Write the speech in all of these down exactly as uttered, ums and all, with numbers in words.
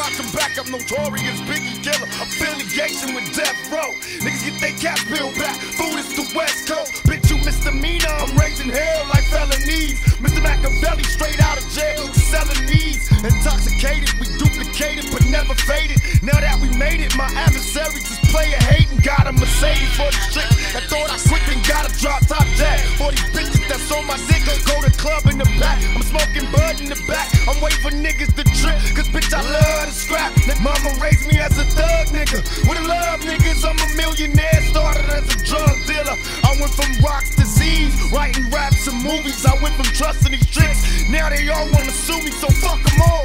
watch them back up, notorious Biggie killer. Affiliation with Death Row. Niggas get they cap bill back. Food is the West Coast. Bitch, you misdemeanor. I'm raising hell like felonies. Mister Machiavelli straight out of jail. Selling these. Intoxicated, we duplicated but never faded. Now that we made it, my adversaries is player hating. Got a Mercedes for the tricks. I thought I quit and got a drop top jack. For these bitches that's on my dick, go to club in the back. I'm smoking bud in the back. I'm waiting for niggas to trip, cause bitch I love to scrap. Mama raised me as a thug nigga. With a love niggas, I'm a millionaire. Started as a drug dealer. I went from rocks to Z's, writing raps and movies. I went from trusting these tricks. Now they all wanna sue me, so fuck them all.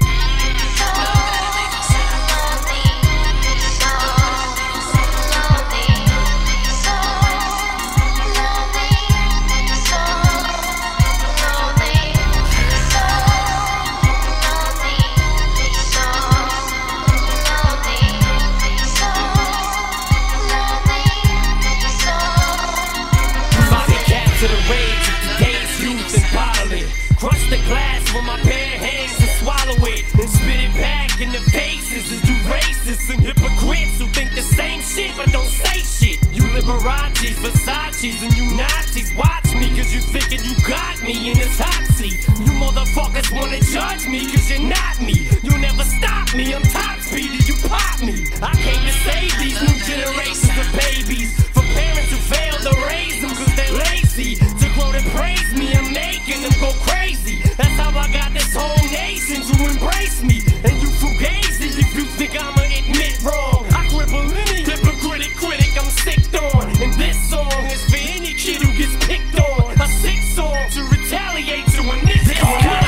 Crush the glass with my bare hands and swallow it, and spit it back in the faces of you racists and hypocrites who think the same shit but don't say shit. You Liberace's, Versace's, and you Nazis watch me cause you thinking you got me in this hot seat. You motherfuckers wanna judge me cause you're not me. You'll never stop me, I'm top speed and you pop me. I came to save these new generations of babies from parents who failed to raise them cause they're lazy. To grow to praise me, I'm making them go crazy. That's how I got this whole nation to embrace me. And you fugazi if you think I'ma admit wrong. I cripple any hypocritic critic I'm sicked on. And this song is for any kid who gets picked on. A sick song to retaliate to when this is coming.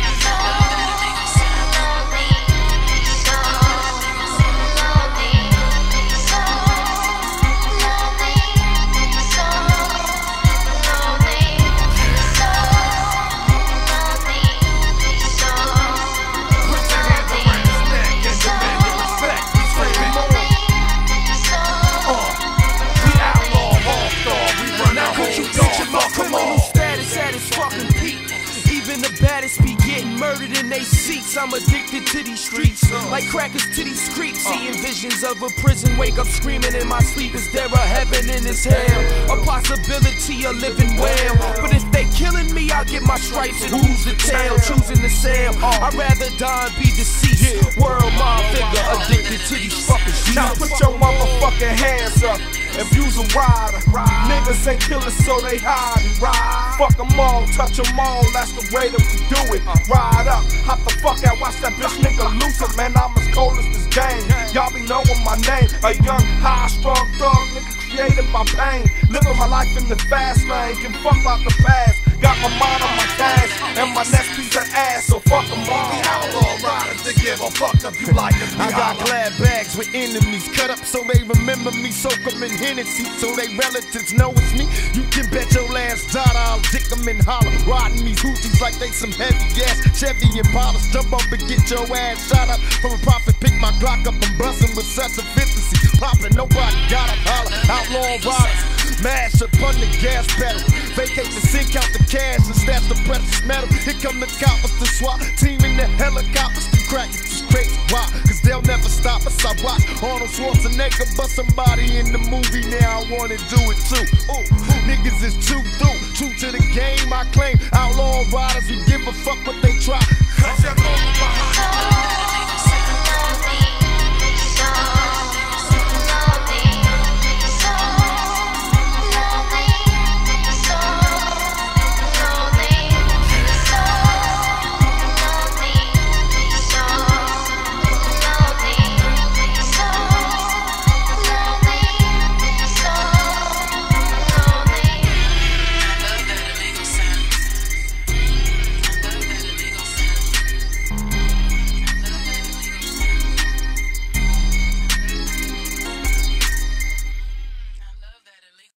Be getting murdered in they seats. I'm addicted to these streets, like crackers to these creeps. Seeing visions of a prison, wake up screaming in my sleep. Is there a heaven in this hell? A possibility of living well. But if they killing me, I'll get my stripes and who's the tail? Choosing to sail, I'd rather die and be deceased. World my figure, addicted to these fucking sheets. Now put your motherfucking hands up if you's a rider. Niggas ain't killers so they hide and ride. Fuck them all, touch them all, that's the way that we do it. Ride up, hop the fuck out, watch that bitch nigga lose it. Man, I'm as cold as this game. Y'all be knowing my name. A young, high, strong thug nigga created by pain. Living my life in the fast lane, can fuck out the past. Got my mind on my cash, and my next piece of ass, so fuck them all. We outlaw riders to give a fuck if you like it. I got glad bags with enemies, cut up so they remember me, soak them in Hennessy, so they relatives know it's me. You can bet your last dollar I'll dick them in holler, riding these hoochies like they some heavy ass Chevy Impalas. Jump up and get your ass shot up from a profit, pick my Glock up and bustin' with such efficiency. Poppin', nobody got a holler, outlaw riders. Mash up on the gas pedal, vacate the scene, count the cash and stash the precious metal. Here come the coppers, the SWAT team in the helicopters, the crackers, the crazy. Why? Cause they'll never stop us. I watch Arnold Schwarzenegger bust somebody in the movie, now I wanna do it too. Ooh, niggas is too through, true to the game I claim. Outlaw riders, we give a fuck what they try.